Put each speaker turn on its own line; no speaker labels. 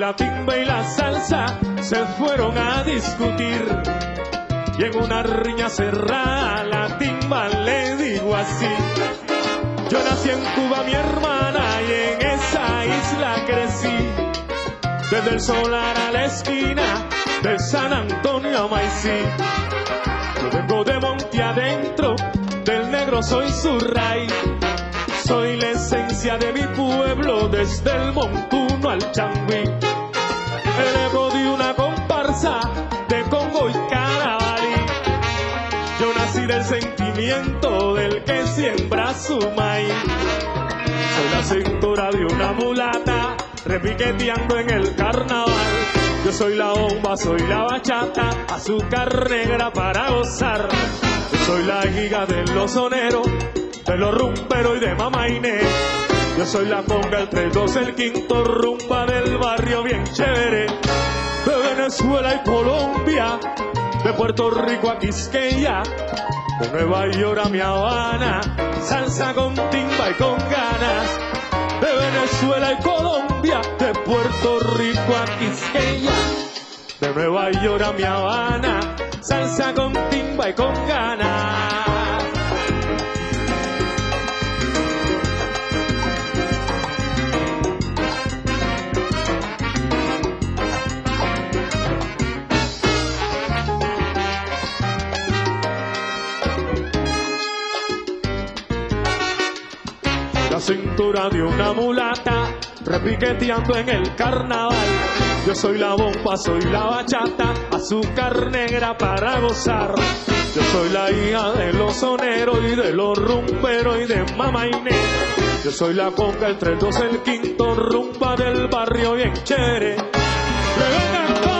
la timba y la salsa se fueron a discutir. Y en una riña cerrada la timba le dijo así: yo nací en Cuba, mi hermana, y en esa isla crecí. Desde el Solar a la esquina de San Antonio a Maicí. Yo vengo de monte adentro, del negro soy su raíz. Soy la esencia de mi pueblo, desde el montuno al changüí. El ego de una comparsa de Congo y Carabalí. Yo nací del sentimiento del que siembra su maíz. Soy la cintura de una mulata, repiqueteando en el carnaval. Yo soy la bomba, soy la bachata, azúcar negra para gozar. Yo soy la giga de los soneros, de los rumberos y de Mama Inés. Yo soy la conga, el 3-2, el quinto, rumba del barrio bien chévere. De Venezuela y Colombia, de Puerto Rico a Quisqueya, de Nueva York a Mi Habana, salsa con timba y con ganas. De Venezuela y Colombia, de Puerto Rico a Quisqueya, de Nueva York a Mi Habana, salsa con timba y con ganas. La cintura de una mulata, repiqueteando en el carnaval. Yo soy la bomba, soy la bachata, azúcar negra para gozar. Yo soy la hija de los soneros y de los rumberos y de Mama Inés. Yo soy la conga, el 3-2, el quinto, rumba del barrio bien chévere.